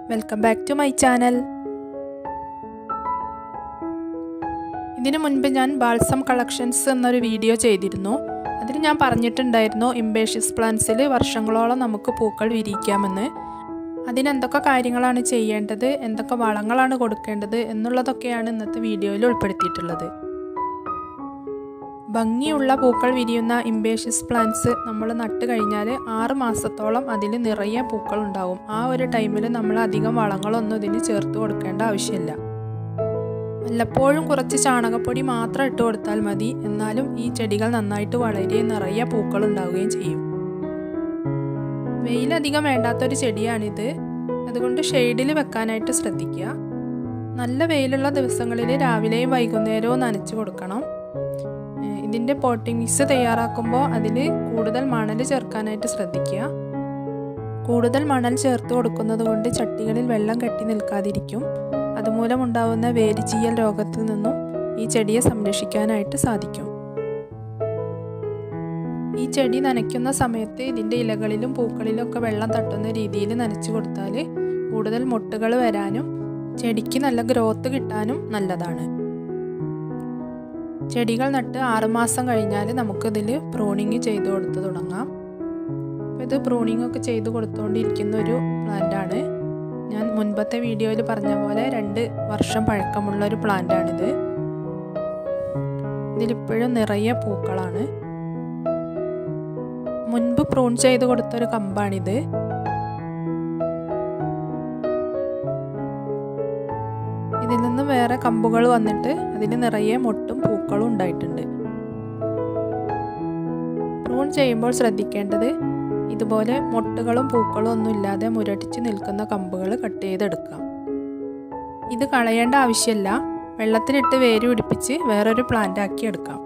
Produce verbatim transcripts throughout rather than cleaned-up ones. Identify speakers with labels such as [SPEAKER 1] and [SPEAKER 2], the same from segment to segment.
[SPEAKER 1] Welcome back to my channel. ഇതിനു മുൻപ് ഞാൻ ബാൾസം കളക്ഷൻസ് എന്നൊരു വീഡിയോ ചെയ്തിരുന്നു. അതിൽ ഞാൻ പറഞ്ഞിട്ടുണ്ടായിരുന്നു ഇംപേഷ്യസ് പ്ലാന്റ്സിൽ വർഷങ്ങളോളം നമുക്ക് പൂക്കൾ വിരിയിക്കാമെന്ന്. അതിനെന്തൊക്കെ കാര്യങ്ങളാണ് ചെയ്യേണ്ടത്, എന്തൊക്കെ വളങ്ങളാണ് കൊടുക്കേണ്ടത് എന്നുള്ളതൊക്കെയാണ് ഇന്നത്തെ വീഡിയോയിൽ ഉൾപ്പെടുത്തിയിട്ടുള്ളത്. ഭംഗിയുള്ള പൂക്കൾ വിരിയുന്ന ഇംപേഷ്യസ് പ്ലാന്റ്സ് നമ്മൾ നട്ട് കഴിഞ്ഞാൽ ആറ് മാസത്തോളം അതിൽ നിറയെ പൂക്കൾ ഉണ്ടാവും. ആ ഒരു ടൈമിൽ നമ്മൾ അധികം വളങ്ങളൊന്നും ഇതിന് ചേർത്ത് കൊടുക്കേണ്ട ആവശ്യമില്ല. വല്ലപ്പോഴും കുറച്ച് ചാണകപ്പൊടി മാത്രം ഇട്ട് കൊടുത്താൽ മതി. എന്നാലും ഈ ചെടികൾ നന്നായിട്ട് വളരെ നിറയെ പൂക്കൾ ഉണ്ടാവുകയും ചെയ്യും. വെയിലധികം വേണ്ടാത്തൊരു ചെടിയാണിത്. അതുകൊണ്ട് ഷെയ്ഡിൽ വെക്കാനായിട്ട് ശ്രദ്ധിക്കുക. നല്ല വെയിലുള്ള ദിവസങ്ങളിൽ രാവിലെയും വൈകുന്നേരവും നനച്ചു കൊടുക്കണം. ഇതിൻ്റെ പോട്ടിംഗ് മിക്സ് തയ്യാറാക്കുമ്പോൾ അതിൽ കൂടുതൽ മണൽ ചേർക്കാനായിട്ട് ശ്രദ്ധിക്കുക. കൂടുതൽ മണൽ ചേർത്ത് കൊടുക്കുന്നത് കൊണ്ട് ചട്ടികളിൽ വെള്ളം കെട്ടി നിൽക്കാതിരിക്കും. അതുമൂലം ഉണ്ടാകുന്ന വേരിചീയൽ രോഗത്തിൽ നിന്നും ഈ ചെടിയെ സംരക്ഷിക്കാനായിട്ട് സാധിക്കും. ഈ ചെടി നനയ്ക്കുന്ന സമയത്ത് ഇതിൻ്റെ ഇലകളിലും പൂക്കളിലും ഒക്കെ വെള്ളം തട്ടുന്ന രീതിയിൽ നനച്ചു കൊടുത്താൽ കൂടുതൽ മുട്ടുകൾ വരാനും ചെടിക്ക് നല്ല ഗ്രോത്ത് കിട്ടാനും നല്ലതാണ്. ചെടികൾ നട്ട് ആറുമാസം കഴിഞ്ഞാൽ നമുക്കിതിൽ പ്രൂണിങ് ചെയ്ത് കൊടുത്ത് തുടങ്ങാം. അപ്പോൾ ഇത് പ്രൂണിങ് ഒക്കെ ചെയ്ത് കൊടുത്തുകൊണ്ടിരിക്കുന്ന ഒരു പ്ലാന്റാണ്. ഞാൻ മുൻപത്തെ വീഡിയോയിൽ പറഞ്ഞ പോലെ രണ്ട് വർഷം പഴക്കമുള്ള ഒരു പ്ലാന്റാണിത്. ഇതിലിപ്പോഴും നിറയെ പൂക്കളാണ്. മുൻപ് പ്രൂൺ ചെയ്ത് കൊടുത്തൊരു കമ്പാണിത്. ഇതിൽ നിന്ന് വേറെ കമ്പുകൾ വന്നിട്ട് അതിന് നിറയെ മൊട്ടും പൂക്കളും ഉണ്ടായിട്ടുണ്ട്. പ്രൂൺ ചെയ്യുമ്പോൾ ശ്രദ്ധിക്കേണ്ടത് ഇതുപോലെ മൊട്ടുകളും പൂക്കളും ഒന്നും ഇല്ലാതെ മുരടിച്ച് നിൽക്കുന്ന കമ്പുകൾ കട്ട് ചെയ്തെടുക്കാം. ഇത് കളയേണ്ട ആവശ്യമില്ല. വെള്ളത്തിലിട്ട് വേര് പിടിപ്പിച്ച് വേറൊരു പ്ലാന്റ് ആക്കി എടുക്കാം.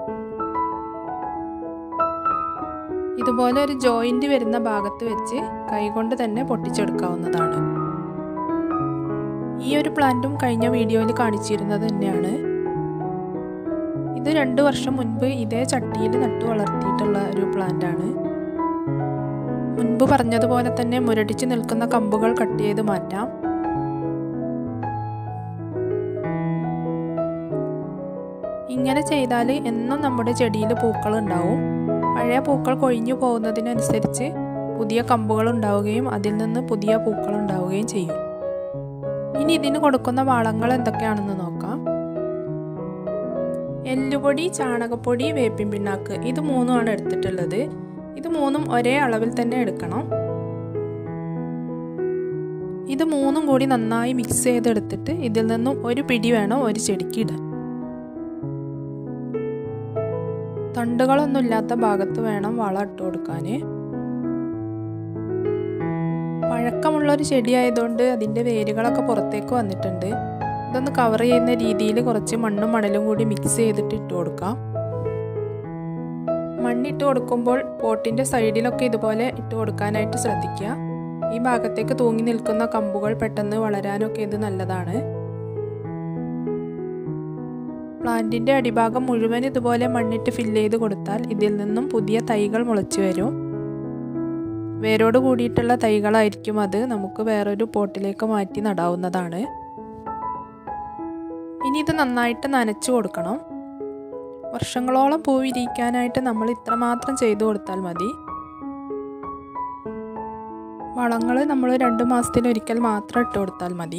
[SPEAKER 1] ഇതുപോലെ ഒരു ജോയിന്റ് വരുന്ന ഭാഗത്ത് വെച്ച് കൈകൊണ്ട് തന്നെ പൊട്ടിച്ചെടുക്കാവുന്നതാണ്. ഈ ഒരു പ്ലാന്റും കഴിഞ്ഞ വീഡിയോയിൽ കാണിച്ചിരുന്നത് തന്നെയാണ്. ഇത് രണ്ടു വർഷം മുൻപ് ഇതേ ചട്ടിയിൽ നട്ടു വളർത്തിയിട്ടുള്ള ഒരു പ്ലാന്റ് ആണ്. മുൻപ് പറഞ്ഞതുപോലെ തന്നെ മുരടിച്ച് നിൽക്കുന്ന കമ്പുകൾ കട്ട് ചെയ്ത് മാറ്റാം. ഇങ്ങനെ ചെയ്താൽ എന്നും നമ്മുടെ ചെടിയിൽ പൂക്കൾ ഉണ്ടാവും. പഴയ പൂക്കൾ കൊഴിഞ്ഞു പോകുന്നതിനനുസരിച്ച് പുതിയ കമ്പുകൾ ഉണ്ടാവുകയും അതിൽ നിന്ന് പുതിയ പൂക്കൾ ഉണ്ടാവുകയും ചെയ്യും. ഇനി ഇതിന് കൊടുക്കുന്ന വളങ്ങൾ എന്തൊക്കെയാണെന്ന് നോക്കാം. എല്ലുപൊടി, ചാണകപ്പൊടി, വേപ്പിൻ പിണ്ണാക്ക്, ഇത് മൂന്നുമാണ് എടുത്തിട്ടുള്ളത്. ഇത് മൂന്നും ഒരേ അളവിൽ തന്നെ എടുക്കണം. ഇത് മൂന്നും കൂടി നന്നായി മിക്സ് ചെയ്തെടുത്തിട്ട് ഇതിൽ നിന്നും ഒരു പിടി വേണം ഒരു ചെടിക്ക് ഇടാൻ. തണ്ടുകളൊന്നും ഇല്ലാത്ത ഭാഗത്ത് വേണം വളം ഇട്ട് കൊടുക്കാൻ. പഴക്കമുള്ളൊരു ചെടിയായതുകൊണ്ട് അതിൻ്റെ വേരുകളൊക്കെ പുറത്തേക്ക് വന്നിട്ടുണ്ട്. ഇതൊന്ന് കവർ ചെയ്യുന്ന രീതിയിൽ കുറച്ച് മണ്ണും മണലും കൂടി മിക്സ് ചെയ്തിട്ട് ഇട്ട് കൊടുക്കാം. മണ്ണിട്ട് കൊടുക്കുമ്പോൾ പോട്ടിൻ്റെ സൈഡിലൊക്കെ ഇതുപോലെ ഇട്ട് കൊടുക്കാനായിട്ട് ശ്രദ്ധിക്കുക. ഈ ഭാഗത്തേക്ക് തൂങ്ങി നിൽക്കുന്ന കമ്പുകൾ പെട്ടെന്ന് വളരാനൊക്കെ ഇത് നല്ലതാണ്. പ്ലാന്റിൻ്റെ അടിഭാഗം മുഴുവൻ ഇതുപോലെ മണ്ണിട്ട് ഫില്ല് ചെയ്ത് കൊടുത്താൽ ഇതിൽ നിന്നും പുതിയ തൈകൾ മുളച്ചു വരും. വേരോട് കൂടിയിട്ടുള്ള തൈകളായിരിക്കും അത്. നമുക്ക് വേറൊരു പോട്ടിലേക്ക് മാറ്റി നടാവുന്നതാണ്. ഇനി ഇത് നന്നായിട്ട് നനച്ചു കൊടുക്കണം. വർഷങ്ങളോളം പൂ വിരിയിക്കാനായിട്ട് നമ്മൾ ഇത്രമാത്രം ചെയ്തു കൊടുത്താൽ മതി. വളങ്ങൾ നമ്മൾ രണ്ട് മാസത്തിലൊരിക്കൽ മാത്രം ഇട്ട് കൊടുത്താൽ മതി.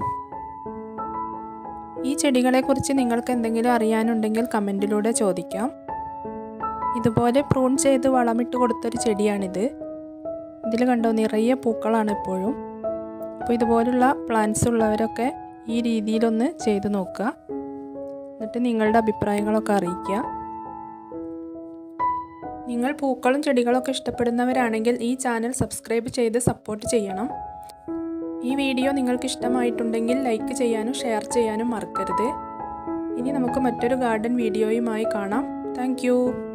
[SPEAKER 1] ഈ ചെടികളെക്കുറിച്ച് നിങ്ങൾക്ക് എന്തെങ്കിലും അറിയാനുണ്ടെങ്കിൽ കമൻറ്റിലൂടെ ചോദിക്കാം. ഇതുപോലെ പ്രൂൺ ചെയ്ത് വളമിട്ട് കൊടുത്തൊരു ചെടിയാണിത്. ഇതിൽ കണ്ടോ നിറയെ പൂക്കളാണ് എപ്പോഴും. അപ്പോൾ ഇതുപോലുള്ള പ്ലാന്റ്സ് ഉള്ളവരൊക്കെ ഈ രീതിയിലൊന്ന് ചെയ്ത് നോക്കുക. എന്നിട്ട് നിങ്ങളുടെ അഭിപ്രായങ്ങളൊക്കെ അറിയിക്കുക. നിങ്ങൾ പൂക്കളും ചെടികളൊക്കെ ഇഷ്ടപ്പെടുന്നവരാണെങ്കിൽ ഈ ചാനൽ സബ്സ്ക്രൈബ് ചെയ്ത് സപ്പോർട്ട് ചെയ്യണം. ഈ വീഡിയോ നിങ്ങൾക്ക് ഇഷ്ടമായിട്ടുണ്ടെങ്കിൽ ലൈക്ക് ചെയ്യാനും ഷെയർ ചെയ്യാനും മറക്കരുത്. ഇനി നമുക്ക് മറ്റൊരു ഗാർഡൻ വീഡിയോയുമായി കാണാം. താങ്ക്